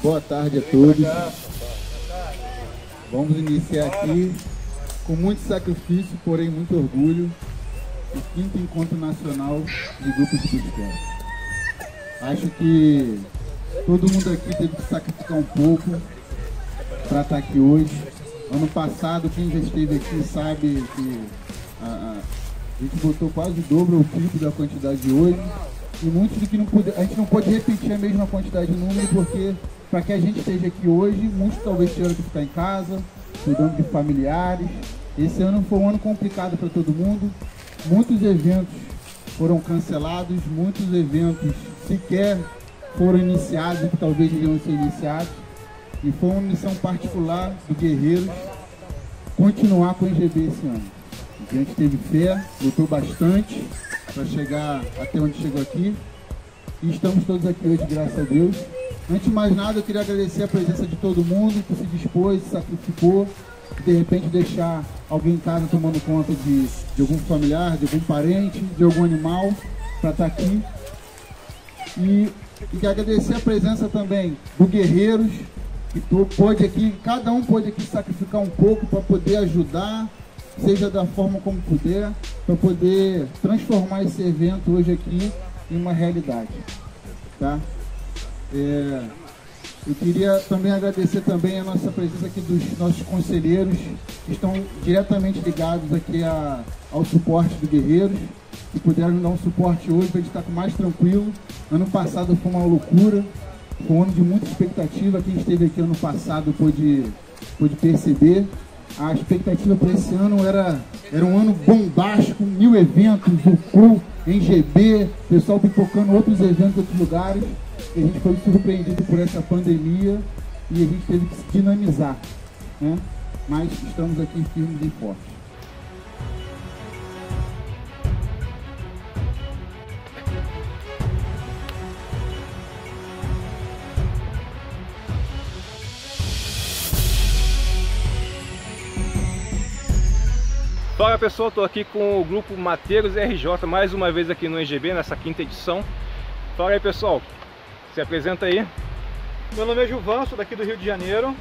Boa tarde a todos. Vamos iniciar aqui com muito sacrifício, porém muito orgulho, o 5º Encontro Nacional de Grupos de Basquete. Acho que todo mundo aqui teve que sacrificar um pouco para estar aqui hoje. Ano passado, quem já esteve aqui sabe que a gente botou quase o dobro ou o triplo da quantidade de hoje. E muitos do que a gente não pode repetir a mesma quantidade de número, porque para que a gente esteja aqui hoje, muitos talvez tiveram que ficar em casa, cuidando de familiares. Esse ano foi um ano complicado para todo mundo. Muitos eventos foram cancelados, muitos eventos sequer foram iniciados, que talvez deviam ser iniciados. E foi uma missão particular do Guerreiros continuar com o NGB esse ano. A gente teve fé, lutou bastante para chegar até onde chegou aqui. E estamos todos aqui hoje, graças a Deus. Antes de mais nada, eu queria agradecer a presença de todo mundo que se dispôs, se sacrificou, de repente deixar alguém em casa tomando conta de algum familiar, de algum parente, de algum animal, para estar aqui. E agradecer a presença também do Guerreiros, que pôde aqui, cada um pôde aqui sacrificar um pouco para poder ajudar, seja da forma como puder, para poder transformar esse evento hoje aqui em uma realidade, tá? Eu queria também agradecer também a nossa presença aqui dos nossos conselheiros, que estão diretamente ligados aqui ao suporte do Guerreiros, que puderam dar um suporte hoje para a gente estar mais tranquilo. Ano passado foi uma loucura, foi um ano de muita expectativa. Quem esteve aqui ano passado pôde perceber. A expectativa para esse ano era um ano bombástico, 1000 eventos, o CRU, NGB, pessoal pipocando outros eventos em outros lugares. E a gente foi surpreendido por essa pandemia e a gente teve que se dinamizar, né? Mas estamos aqui firmes e fortes. Fala pessoal, estou aqui com o grupo Mateiros RJ, mais uma vez aqui no NGB, nessa 5ª edição. Fala aí pessoal, se apresenta aí. Meu nome é Gilvan, sou daqui do Rio de Janeiro.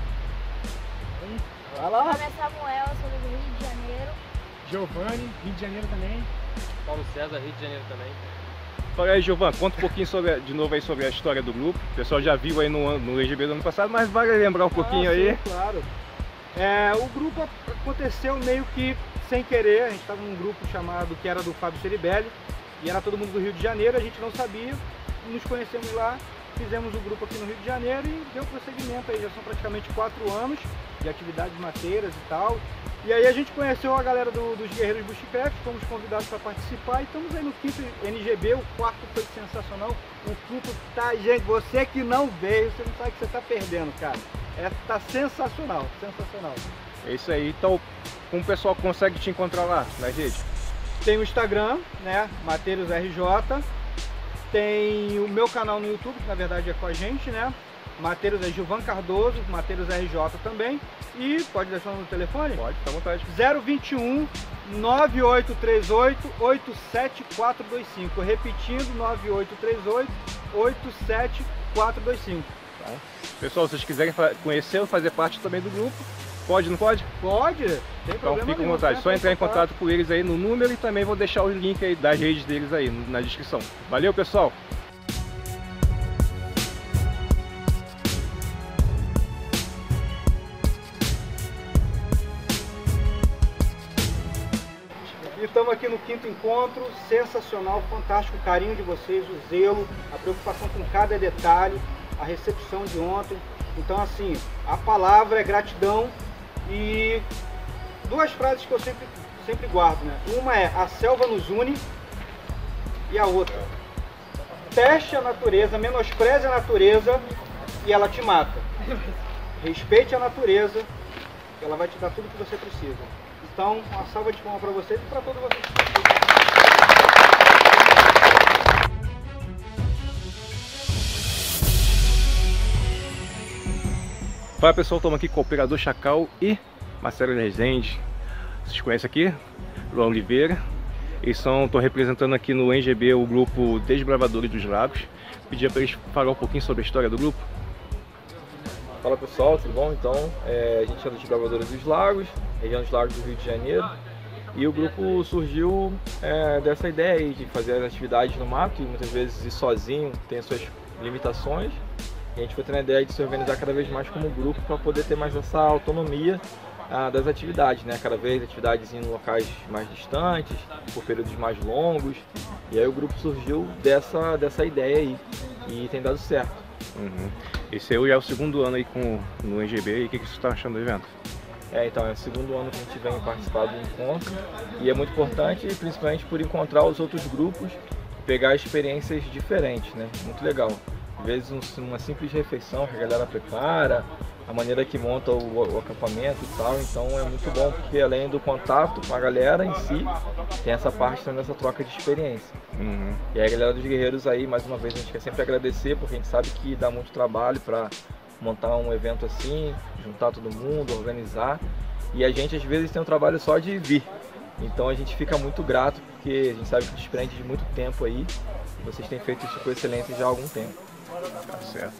Vai lá. Meu nome é Samuel, sou do Rio de Janeiro. Giovanni, Rio de Janeiro também. Paulo César, Rio de Janeiro também. Fala aí Gilvan, conta um pouquinho de novo aí sobre a história do grupo. O pessoal já viu aí no NGB do ano passado, mas vale lembrar um pouquinho aí. Sim, claro. O grupo aconteceu meio que sem querer. A gente estava num grupo chamado, que era do Fábio Ceribelli, e era todo mundo do Rio de Janeiro, a gente não sabia, nos conhecemos lá, fizemos o grupo aqui no Rio de Janeiro e deu prosseguimento aí. Já são praticamente 4 anos de atividades mateiras e tal. E aí a gente conheceu a galera dos Guerreiros Bushcraft, fomos convidados para participar e estamos aí no 5º NGB, o 4º foi sensacional. O grupo tá, gente, você que não veio, você não sabe o que você está perdendo, cara. Tá sensacional, sensacional. É isso aí, então como o pessoal consegue te encontrar lá na rede? Tem o Instagram, né, Mateiros RJ, tem o meu canal no YouTube, que na verdade é com a gente, né, Mateiros é Gilvan Cardoso, Mateiros RJ também, e pode deixar no telefone? Pode, fica à vontade. 021 9838 87425, repetindo, 9838 87425. Tá. Pessoal, se vocês quiserem conhecer ou fazer parte também do grupo, pode, não pode? Pode, tem então problema fica à nenhum, vontade, só entrar em contato com eles aí no número e também vou deixar o link aí das redes deles aí na descrição. Valeu pessoal! E estamos aqui no 5º encontro, sensacional, fantástico o carinho de vocês, o zelo, a preocupação com cada detalhe, a recepção de ontem. Então assim, a palavra é gratidão e 2 frases que eu sempre guardo, né? Uma é: a selva nos une, e a outra: teste a natureza, menospreze a natureza e ela te mata. Respeite a natureza, ela vai te dar tudo o que você precisa. Então, uma salva de palmas para vocês e para todos vocês. Fala pessoal, estamos aqui com o Operador Chacal e Marcelo Rezende. Vocês conhecem aqui? Luan Oliveira. Eles estão representando aqui no NGB o grupo Desbravadores dos Lagos. Pedia para eles falar um pouquinho sobre a história do grupo. Fala pessoal, tudo bom? Então, a gente é dos Desbravadores dos Lagos, região dos Lagos do Rio de Janeiro. E o grupo surgiu dessa ideia aí de fazer as atividades no mato e muitas vezes ir sozinho, tem as suas limitações. E a gente foi tendo a ideia de se organizar cada vez mais como grupo para poder ter mais essa autonomia das atividades, né? Cada vez atividades em locais mais distantes, por períodos mais longos. E aí o grupo surgiu dessa ideia aí e tem dado certo. Uhum. Esse aí é o segundo ano aí no NGB, e o que você está achando do evento? Então, é o segundo ano que a gente vem participar do encontro e é muito importante, principalmente por encontrar os outros grupos e pegar experiências diferentes, né? Muito legal. Às vezes uma simples refeição que a galera prepara, a maneira que monta o acampamento e tal, então é muito bom porque além do contato com a galera em si, tem essa parte também dessa troca de experiência. Uhum. E aí a galera dos guerreiros aí, mais uma vez, a gente quer sempre agradecer porque a gente sabe que dá muito trabalho para montar um evento assim, juntar todo mundo, organizar. E a gente às vezes tem um trabalho só de vir. Então a gente fica muito grato porque a gente sabe que desprende de muito tempo aí. E vocês têm feito isso com excelência já há algum tempo. Tá certo.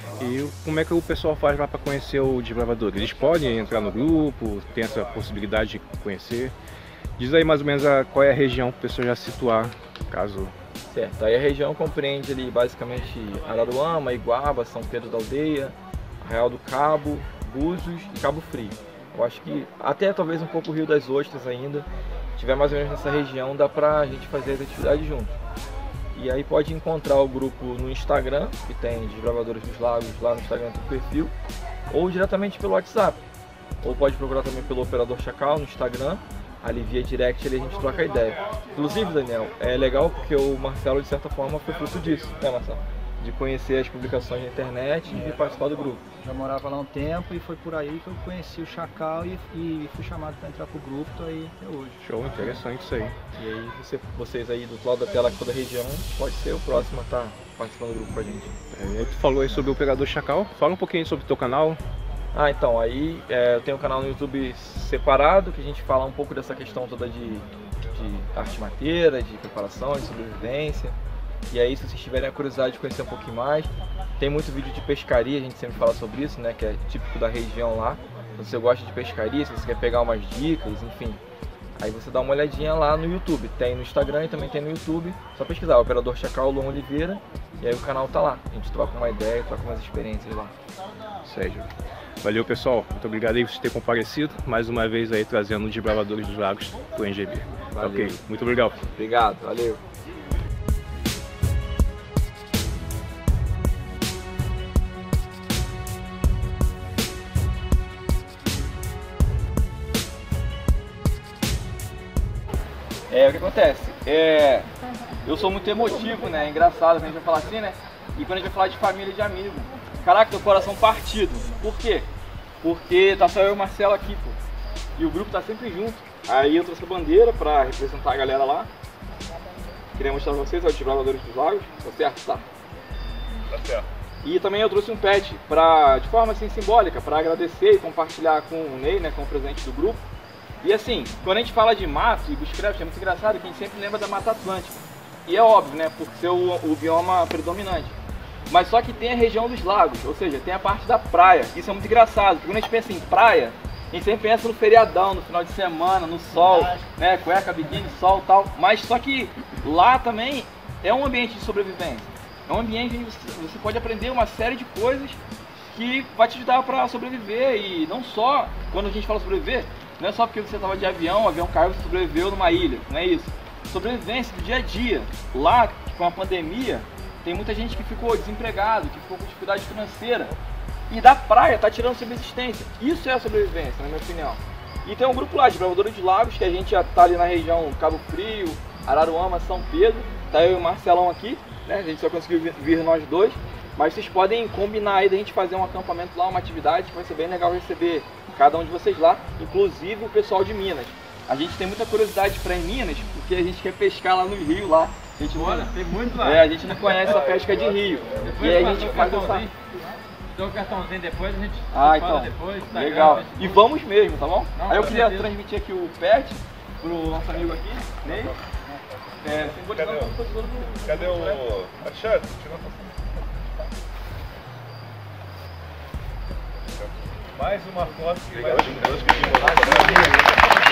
E como é que o pessoal faz lá para conhecer o Desbravador? Eles podem entrar no grupo, tem essa possibilidade de conhecer? Diz aí mais ou menos qual é a região para o pessoal já situar, caso... Certo, aí a região compreende ali basicamente Araruama, Iguaba, São Pedro da Aldeia, Arraial do Cabo, Búzios e Cabo Frio. Eu acho que até talvez um pouco o Rio das Ostras ainda, se tiver mais ou menos nessa região, dá pra gente fazer as atividades juntos. E aí pode encontrar o grupo no Instagram, que tem Desbravadores dos Lagos lá no Instagram do perfil, ou diretamente pelo WhatsApp. Ou pode procurar também pelo Operador Chacal no Instagram, ali via direct ali a gente troca ideia. Inclusive, Daniel, é legal porque o Marcelo de certa forma foi fruto disso, né Marcelo? De conhecer as publicações na internet e de participar do grupo. Já morava lá um tempo e foi por aí que eu conheci o Chacal e fui chamado para entrar pro grupo, tô aí até hoje. Show, interessante isso aí. E aí vocês aí do outro lado da tela aqui da região, pode ser o próximo a estar participando do grupo com a gente. Tu falou aí sobre o Operador Chacal, fala um pouquinho sobre o teu canal. Então, aí eu tenho um canal no YouTube separado, que a gente fala um pouco dessa questão toda de arte mateira, de preparação, de sobrevivência. E aí, se vocês tiverem a curiosidade de conhecer um pouquinho mais, tem muito vídeo de pescaria, a gente sempre fala sobre isso, né, que é típico da região lá. Se você gosta de pescaria, se você quer pegar umas dicas, enfim, aí você dá uma olhadinha lá no YouTube. Tem no Instagram e também tem no YouTube, só pesquisar Operador Chacal Luan Oliveira, e aí o canal tá lá. A gente troca uma ideia, troca umas experiências lá. Sérgio. Valeu pessoal, muito obrigado aí por ter comparecido, mais uma vez aí trazendo os Desbravadores dos Lagos do NGB. Valeu. Ok, muito obrigado. Obrigado, valeu. O que acontece? Eu sou muito emotivo, né? É engraçado quando a gente vai falar assim, né? E quando a gente vai falar de família e de amigo. Caraca, teu coração partido. Por quê? Porque tá só eu e o Marcelo aqui, pô. E o grupo tá sempre junto. Aí eu trouxe a bandeira pra representar a galera lá. Queria mostrar pra vocês, ó, os Desbravadores dos Lagos. Tá certo? Tá. Tá certo. E também eu trouxe um pet de forma assim simbólica, pra agradecer e compartilhar com o Ney, né? Com o presidente do grupo. E assim, quando a gente fala de mato e bushcraft, é muito engraçado que a gente sempre lembra da Mata Atlântica. E é óbvio, né, por ser o bioma predominante. Mas só que tem a região dos lagos, ou seja, tem a parte da praia. Isso é muito engraçado, porque quando a gente pensa em praia, a gente sempre pensa no feriadão, no final de semana, no sol, né, cueca, biquíni, sol e tal. Mas só que lá também é um ambiente de sobrevivência. É um ambiente onde você pode aprender uma série de coisas que vai te ajudar para sobreviver. E não só, quando a gente fala sobreviver, não é só porque você estava de avião, o avião caiu e você sobreviveu numa ilha, não é isso. Sobrevivência do dia a dia. Lá, com a pandemia, tem muita gente que ficou desempregado, que ficou com dificuldade financeira. E da praia tá tirando subsistência. Isso é a sobrevivência, na minha opinião. E tem um grupo lá, Desbravadores de Lagos, que a gente já tá ali na região Cabo Frio, Araruama, São Pedro. Tá eu e o Marcelão aqui, né? A gente só conseguiu vir nós dois. Mas vocês podem combinar aí da gente fazer um acampamento lá, uma atividade que vai ser bem legal receber cada um de vocês lá, inclusive o pessoal de Minas. A gente tem muita curiosidade para ir em Minas, porque a gente quer pescar lá no rio lá. A gente tem muito lá. a gente não conhece a pesca de rio. Depois e aí a gente faz essa... Dou o cartãozinho depois, a gente fala então, depois. Instagram, Legal. Facebook. E vamos mesmo, tá bom? Não, aí eu com queria certeza. transmitir aqui o pet pro nosso amigo aqui, Ney. Cadê o Alexandre? Tirou a foto. Mais uma foto que vai